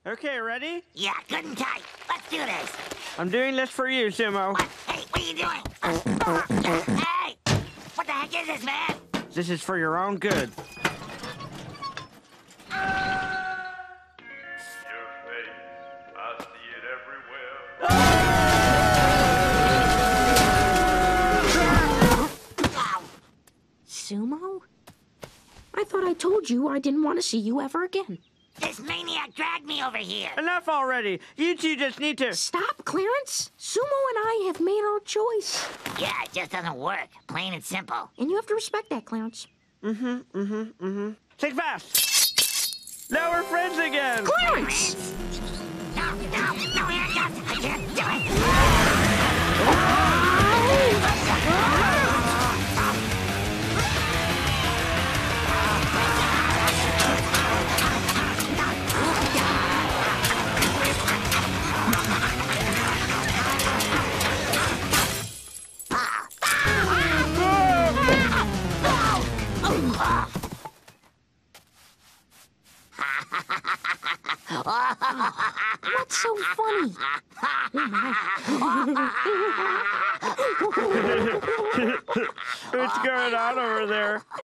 Okay, ready? Yeah, good and tight. Let's do this. I'm doing this for you, Sumo. What? Hey, what are you doing? Hey! What the heck is this, man? This is for your own good. Your face, I see it everywhere. Sumo? I thought I told you I didn't want to see you ever again. This maniac dragged me over here. Enough already. You two just need to... Stop, Clarence. Sumo and I have made our choice. Yeah, it just doesn't work. Plain and simple. And you have to respect that, Clarence. Think fast. Now we're friends again. Clarence! No, handcuffs. I can't do it. What's so funny? What's going on over there?